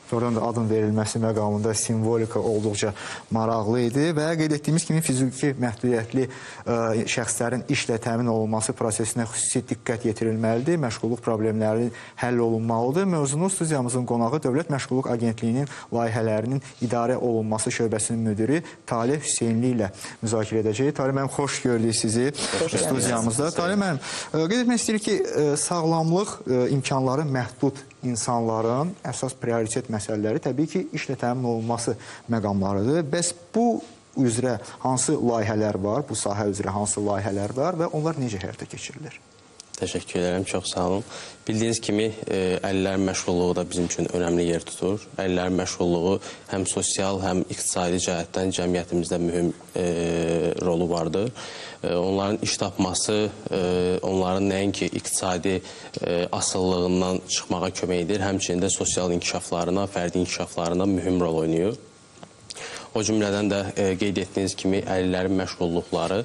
Oradan da adın verilməsi məqamında simvolika olduqca maraqlı idi və qeyd etdiyimiz kimi fiziki məhdudiyyətli şəxslərin işlə təmin olunması prosesinə xüsusi diqqət yetirilməlidir, məşğulluq problemləri həll olunmalıdır. Mövzunu studiyamızın qonağı Dövlət Məşğulluq Agentliyinin layihələrinin idarə olunması şöbəsinin müdiri Talih Hüseynli ilə müzakirə edəcəyik. Talih müəllim, xoş gördük sizi studiyamızda. Talih müəllim, qeyd etmək istəyirik ki, sağlamlıq imkanları məhdud insanların əsas prioritet məsələləri təbii ki, işlə təmin olunması məqamlarıdır. Bəs bu üzrə hansı layihələr var, bu sahə üzrə hansı layihələr var və onlar necə həyata keçirilir? Təşəkkür ederim, çox sağ olun. Bildiyiniz kimi, əllərin məşğulluğu da bizim üçün önəmli yer tutur. Əllərin məşğulluğu həm sosial, həm iqtisadi cəhətdən cəmiyyətimizdə mühüm rolu vardır. Onların iş tapması, onların nəinki iqtisadi asıllığından çıxmağa kömək edir, həmçinin də sosial inkişaflarına, fərdi inkişaflarına mühüm rol oynayır. O cümlədən də qeyd etdiyiniz kimi, əllərin məşğulluqları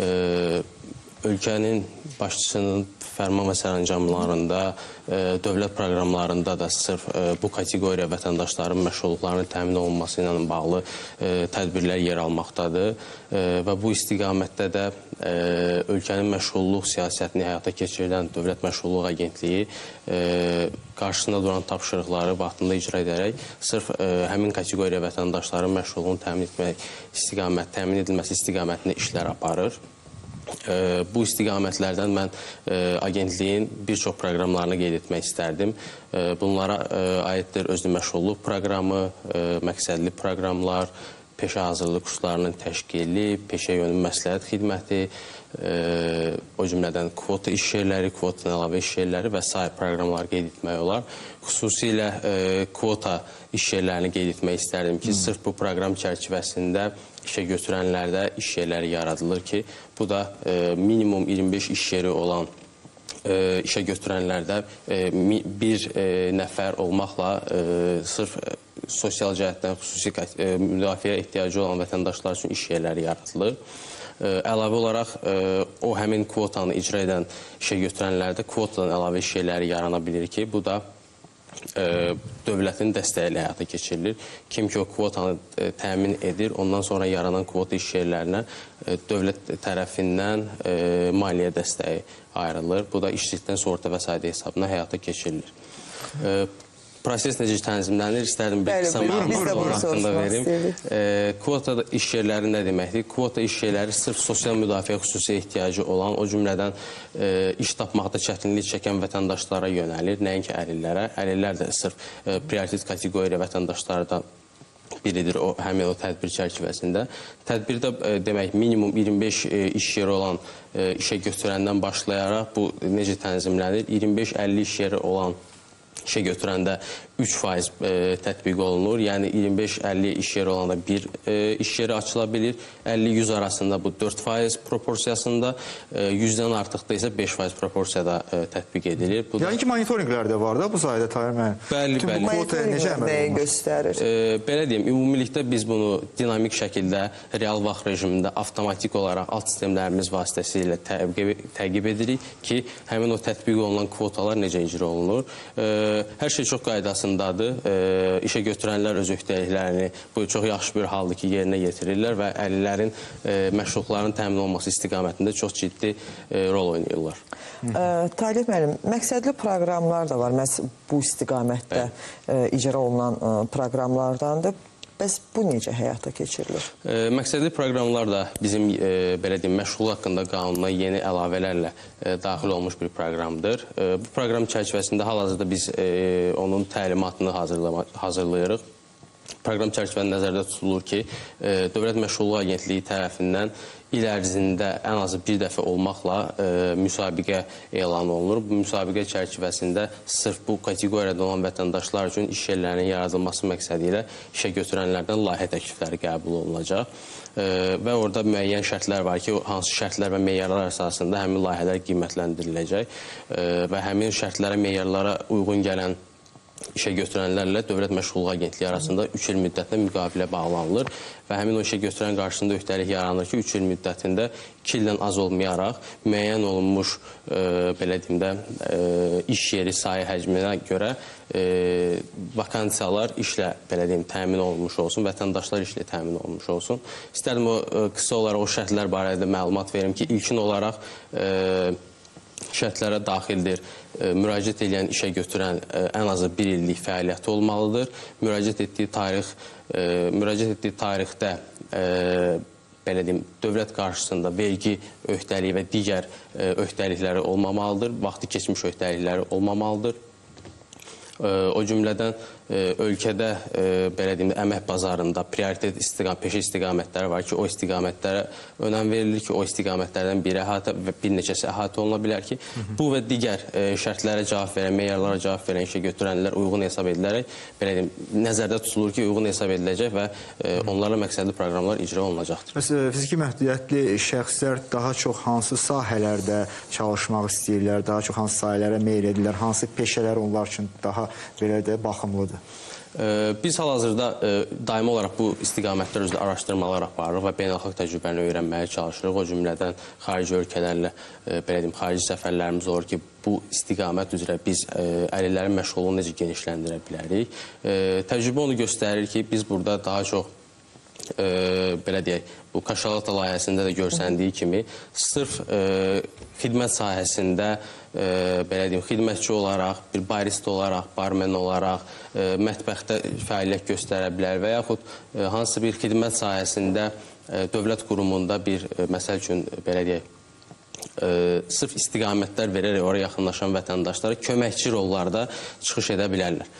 ölkənin başçısının fərman və sərəncamlarında, dövlət proqramlarında da sırf bu kateqoriya vətəndaşların məşğulluqlarının təmin olunması ilə bağlı tədbirlər yer almaqdadır və bu istiqamətdə də ölkənin məşğulluq siyasətini həyata keçirilən Dövlət Məşğulluq Agentliyi qarşısında duran tapşırıqları vaxtında icra edərək sırf həmin kateqoriya vətəndaşların məşğulluğunu təmin edilməsi istiqamətində işlər aparır. Bu istiqamətlərdən mən agentliyin bir çox proqramlarını qeyd etmək istərdim. Bunlara aiddir özlü məşğulluq proqramı, məqsədli proqramlar, peşə hazırlıq kurslarının təşkili, peşə yönümlü məsləhət xidməti, o cümlədən kvota iş yerləri, kvotadan əlavə iş yerləri və sair proqramları qeyd etmək olar. Xüsusilə kvota iş yerlərini qeyd etmək istərdim ki, sırf bu proqram çərçivəsində işə götürənlərdə iş yerləri yaradılır ki, bu da minimum 25 iş yeri olan işə götürənlərdə bir nəfər olmaqla sırf sosial cəhətdən xüsusi müdafiə ehtiyacı olan vətəndaşlar üçün iş yerləri yaradılır. Əlavə olaraq o həmin kvotanı icra edən işə götürənlərdə kvotadan əlavə iş yerləri yarana bilir ki, bu da dövlətin dəstəyi ilə həyata keçirilir. Kim ki o kvotanı təmin edir, ondan sonra yaranan kvota iş yerlərinə dövlət tərəfindən maliyyə dəstəyi ayrılır. Bu da işsizlikdən sığorta vəsaiti hesabına həyata keçirilir. Proses necə tənzimlənir? İstərdim bir qısa məlumat haqqında verim. Kvota iş yerləri nə deməkdir? Kvota iş yerləri sırf sosial müdafiə xüsusi ehtiyacı olan, o cümlədən iş tapmaqda çətinlik çəkən vətəndaşlara yönəlir, nəinki əlillərə. Əlillər də sırf prioritet kateqoriya vətəndaşlardan biridir həmin o tədbir çərçivəsində. Tədbirdə demək minimum 25 iş yeri olan işə götürəndən başlayaraq bu necə tənzimlənir? 25-50 iş yeri olan işə götürəndə 3% tətbiq olunur. Yəni 25-50 iş yeri olanda bir iş yeri açıla bilir. 50-100 arasında bu 4% proporsiyasında, 100-dən artıqda isə 5% proporsiyada tətbiq edilir. Yəni ki, monitorinqlər də var da bu sayədə Tahir müəllim. Bəli, bəli. Monitorinq nəyə göstərir? Belə deyim, ümumilikdə biz bunu dinamik şəkildə, real vaxt rejimində avtomatik olaraq alt sistemlərimiz vasitəsilə təqib edirik ki, həmin o tətbiq olunan kvotalar necə icra olunur. Hər şey çox qaydasındadır. İşə götürənlər öz öhdəliklərini bu çox yaxşı bir haldır ki, yerinə yetirirlər və əlillərin məşğulluqlarının təmin olması istiqamətində çox ciddi rol oynayırlar. Talih müəllim, məqsədli proqramlar da var. Məhz bu istiqamətdə icra olunan proqramlardandır. Bəs bu necə həyata keçirilir? Məqsədli proqramlar da bizim belə deyim, məşğulluq haqqında qanununa yeni əlavələrlə daxil olmuş bir proqramdır. Bu proqram çərçivəsində hal-hazırda biz onun təlimatını hazırlayırıq. Proqram çərçivəsində nəzərdə tutulur ki, Dövlət Məşğulluq Agentliyi tərəfindən il ərzində ən azı bir dəfə olmaqla müsabiqə elan olunur. Bu müsabiqə çərçivəsində sırf bu kateqoriyada olan vətəndaşlar üçün iş yerlərinin yaradılması məqsədi ilə işə götürənlərdən layihə təklifləri qəbul olunacaq. Və orada müəyyən şərtlər var ki, hansı şərtlər və meyarlar əsasında həmin layihələr qiymətləndiriləcək və həmin şərtlərə, meyarlara uyğun gələn işə götürənlərlə Dövlət Məşğulluq Agentliyi arasında 3 il müddətində müqavilə bağlanılır və həmin o işə götürən qarşısında öhdəlik yaranır ki, 3 il müddətində 2 ildən az olmayaraq müəyyən olunmuş belə deyim də iş yeri sayı həcminə görə vakansiyalar işlə, belə deyim, təmin olunmuş olsun, vətəndaşlar işlə təmin olunmuş olsun. İstərdim o qısa olaraq o şərtlər barədə məlumat verim ki, ilkin olaraq şərtlərə daxildir. Müraciət edən, işə götürən ən azı 1 illik fəaliyyəti olmalıdır. Müraciət etdiyi tarixdə belə deyim, dövlət qarşısında vergi öhdəliyi və digər öhdəlikləri olmamalıdır, vaxtı keçmiş öhdəlikləri olmamalıdır. O cümlədən ölkədə belə deyim, əmək bazarında prioritet peşə istiqamətləri var ki, o istiqamətlərə önəm verilir ki, o istiqamətlərdən biri əhatə və bir neçəsi əhatə oluna bilər ki, bu və digər şərtlərə cavab verən, meyarlara cavab verən işə götürənlər uyğun hesab edilərək, belə deyim, nəzərdə tutulur ki, uyğun hesab ediləcək və onlarla məqsədli proqramlar icra olunacaqdır. Məsələn, fiziki məhdudiyyətli şəxslər daha çox hansı sahələrdə çalışmaq istəyirlər, daha çox hansı sahələrə meyl edirlər, hansı peşələr onlar üçün daha belə də baxımlıdır? Biz hal-hazırda daimi olaraq bu istiqamətlər üzrə araşdırmalar aparırıq və beynəlxalq təcrübəni öyrənməyə çalışırıq. O cümlədən xarici ölkələrlə, belə deyim, xarici səfərlərimiz olur ki, bu istiqamət üzrə biz əlillərin məşğulluğunu necə genişləndirə bilərik. Təcrübə onu göstərir ki, biz burada daha çox belə deyək, bu Kaşalata layihəsində də görsəndiyi kimi sırf xidmət sahəsində belə deyim, xidmətçi olaraq, bir barista olaraq, barmen olaraq mətbəxdə fəaliyyət göstərə bilər və yaxud hansısa bir xidmət sahəsində dövlət qurumunda bir, məsəl üçün, belə deyək, sırf istiqamətlər verərək oraya yaxınlaşan vətəndaşlara köməkçi rollarda çıxış edə bilərlər.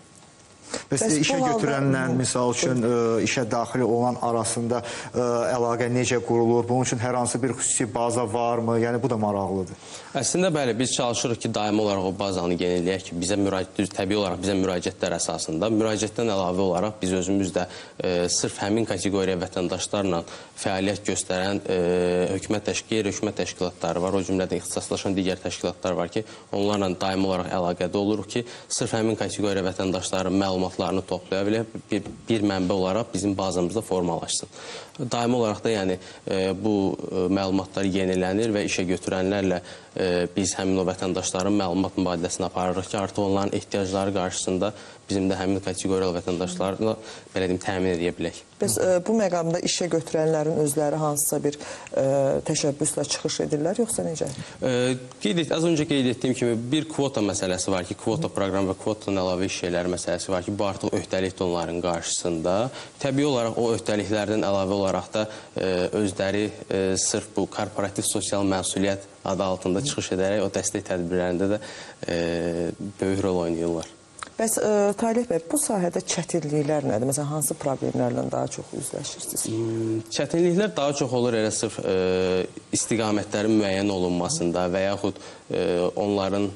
Bəs işə götürənlər, misal üçün, işə daxil olan arasında əlaqə necə qurulur? Bunun üçün hər hansı bir xüsusi baza varmı? Yəni, bu da maraqlıdır. Əslində, bəli, biz çalışırıq ki, daimi olaraq o bazanı yeniləyək ki, təbii olaraq bizə müraciətlər əsasında. Müraciətdən əlavə olaraq biz özümüz də sırf həmin kateqoriya vətəndaşlarla fəaliyyət göstərən qeyri-hökumət təşkilatları var. O cümlədən ixtisaslaşan digər təşkilatlar var ki, onlarla daimi olaraq əlaqədə oluruq ki, sırf həmin kateqoriya vətəndaşların məlumatlarını toplaya bilək, bir mənbə olaraq bizim bazamızda formalaşsın. Daimi olaraq da yəni bu məlumatlar yenilənir və işə götürənlərlə biz həmin o vətəndaşların məlumat mübadiləsini aparırıq ki, artıq onların ehtiyacları qarşısında bizim də həmin kateqoriyalı vətəndaşlarla belə deyim, təmin edə bilək. Bəs bu məqamda işə götürənlərin özləri hansısa bir təşəbbüslə çıxış edirlər, yoxsa necə? Az öncə qeyd etdiyim kimi bir kvota məsələsi var ki, kvota proqram və kvotadan əlavə iş yerləri məsələsi var ki, bu artıq öhdəlikdir onların qarşısında. Təbii olaraq o öhdəliklərdən əlavə olaraq da özləri sırf bu korporativ sosial məsuliyyət adı altında çıxış edərək o dəstək tədbirlərində də böyük rol oynayırlar. Bəs Talih bəy, bu sahədə çətinliklər nədir? Məsələn, hansı problemlərlə daha çox üzləşirsiniz? Çətinliklər daha çox olur elə sırf istiqamətlərin müəyyən olunmasında və yaxud onların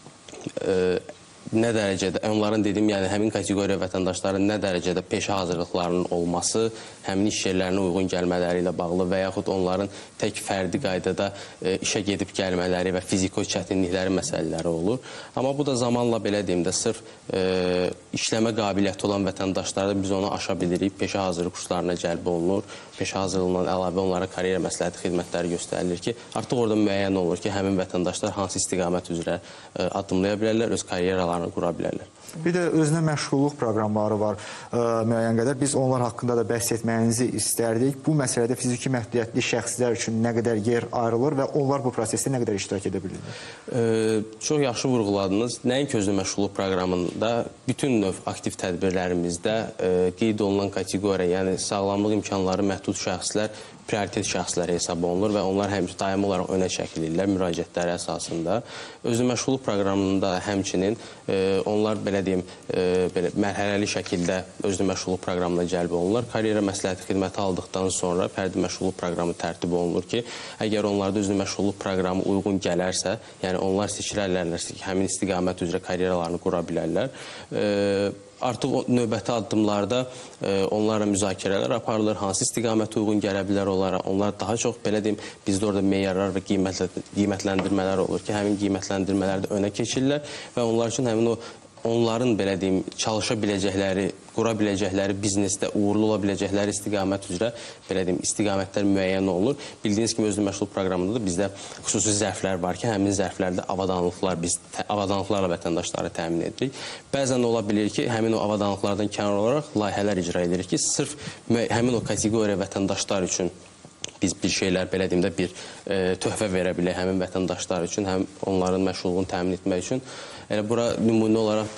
nə dərəcədə, onların dediyim, yəni həmin kateqoriya vətəndaşların nə dərəcədə peşə hazırlıqlarının olması, həmin iş yerlərinə uyğun gəlmələri ilə bağlı və yaxud onların tək fərdi qaydada işə gedib gəlmələri və fiziki çətinlikləri məsələləri olur. Amma bu da zamanla, belə deyim də, sırf işləmə qabiliyyəti olan vətəndaşlarda biz onu aşa bilirik, peşə hazırlıq kurslarına cəlb olunur, peşə hazırlığından əlavə onlara karyera məsləhəti xidmətləri göstərilir ki, artıq orada müəyyən olur ki, həmin vətəndaşlar hansı istiqamət üzrə addımlaya bilərlər, öz karyeralarını qura bilərlər. Bir də özünə məşğulluq proqramları var müəyyən qədər. Biz onlar haqqında da bəhs etməyinizi istərdik. Bu məsələdə fiziki məhdudiyyətli şəxslər üçün nə qədər yer ayrılır və onlar bu prosesdə nə qədər iştirak edə bilirlər? Çox yaxşı vurğuladınız. Nəinki özünə məşğulluq proqramında bütün növ aktiv tədbirlərimizdə qeyd olunan kateqoriya, yəni sağlamlıq imkanları məhdud şəxslər prioritet şəxsləri hesab olunur və onlar daimi olaraq önə çəkilirlər müraciətləri əsasında. Özü məşğulluq proqramında həmçinin onlar belə deyim, mərhələli şəkildə özü məşğulluq proqramına cəlb olunurlar. Karyera məsləhəti xidməti aldıqdan sonra fərdi məşğulluq proqramı tərtib olunur ki, əgər onlarda özü məşğulluq proqramı uyğun gələrsə, yəni onlar seçilərlərsə ki, həmin istiqamət üzrə karyeralarını qura bilərlər. Artıq növbəti addımlarda onlarla müzakirələr aparılır, hansı istiqamət uyğun gələ bilər onlara. Onlar daha çox, belə deyim, bizdə orada meyarlar və qiymətləndirmələr olur ki, həmin qiymətləndirmələrdə önə keçirlər və onlar üçün həmin o onların belə deyim, çalışa biləcəkləri, qura biləcəkləri biznesdə uğurlu ola biləcəkləri istiqamət üzrə belə deyim, istiqamətlər müəyyən olunur. Bildiyiniz kimi özlü məşğul proqramında da bizdə xüsusi zərflər var ki, həmin zərflərdə avadanlıqlarla vətəndaşları təmin edirik. Bəzən ola bilir ki, həmin o avadanlıqlardan kənar olaraq layihələr icra edirik ki, sırf həmin o kateqoriya vətəndaşlar üçün biz bir şeylər, belə deyim də, bir töhfə verə bilək həmin vətəndaşlar üçün, həm onların məşğulluğunu təmin etmək üçün. Elə bura nümunə olaraq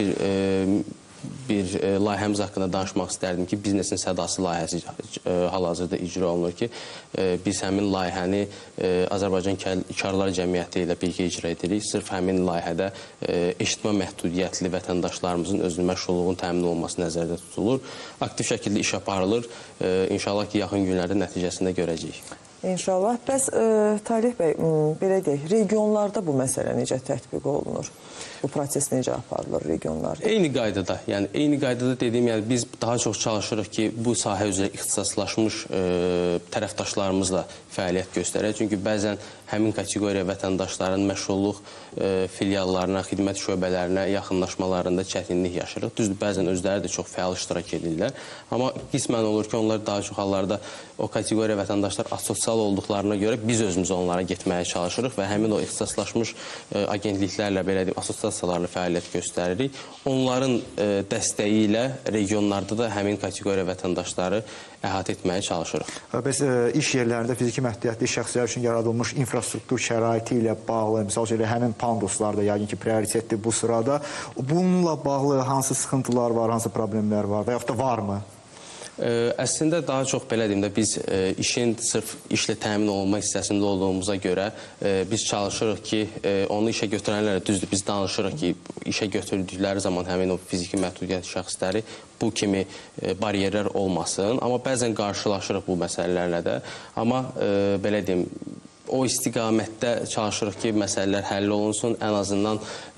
bir layihəmiz haqqında danışmaq istərdim ki, Biznesin Sədası layihəsi hal-hazırda icra olunur ki, biz həmin layihəni Azərbaycan Karlar Cəmiyyəti ilə birgə icra edirik. Sırf həmin layihədə eşitmə məhdudiyyətli vətəndaşlarımızın özünün məşğulluğunun təmin olunması nəzərdə tutulur. Aktiv şəkildə iş aparılır. İnşallah ki, yaxın günlərdə nəticəsində görəcəyik. İnşallah. Bəs Talih bəy, belə deyək, regionlarda bu məsələ necə tətbiq olunur? Bu proses necə aparılır regionlarda? Eyni qaydada, yəni eyni qaydada dediyim, yəni biz daha çox çalışırıq ki, bu sahə üzrə ixtisaslaşmış tərəfdaşlarımızla fəaliyyət göstərək. Çünki bəzən həmin kateqoriya vətəndaşların məşğulluq filiallarına, xidmət şöbələrinə yaxınlaşmalarında çətinlik yaşayırıq. Düzdür, bəzən özləri də çox fəal iştirak edirlər. Amma qismən olur ki, onlar daha çox hallarda o kateqoriya vətəndaşlar asosial olduqlarına görə biz özümüz onlara getməyə çalışırıq və həmin o ixtisaslaşmış agentliklərlə, belə deyim, asosiasiyalarla fəaliyyət göstəririk. Onların dəstəyi ilə regionlarda da həmin kateqoriya vətəndaşları əhatə etməyə çalışırıq. Bəs iş yerlərində fiziki məhdudiyyətli şəxslər üçün yaradılmış infrastruktur şəraiti ilə bağlı, misal üçün həmin panduslar da yəqin ki, prioritetdir bu sırada. Bununla bağlı hansı sıxıntılar var, hansı problemlər var və yaxud da varmı? Əslində daha çox belə deyim də, biz işin sırf işlə təmin olunma hissəsində olduğumuza görə biz çalışırıq ki, onu işə götürənlərlə, düzdür, biz danışırıq ki, işə götürdükləri zaman həmin o fiziki məhdudiyyət şəxsləri bu kimi bariyerlər olmasın. Amma bəzən qarşılaşırıq bu məsələlərlə də. Amma belə deyim, o istiqamətdə çalışırıq ki, məsələlər həll olunsun, ən azından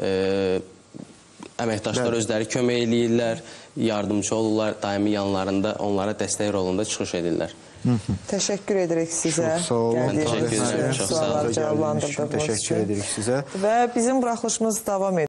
əməkdaşlar özləri kömək eləyirlər, yardımcı olurlar, daimi yanlarında onlara dəstək rolunda çıxış edirlər. Təşəkkür edirik sizə. Çox sağ olun. Gəldiyiniz üçün, sualları cavablandırdığınız üçün. Təşəkkür edirik sizə. Və bizim buraxılışımız davam edir.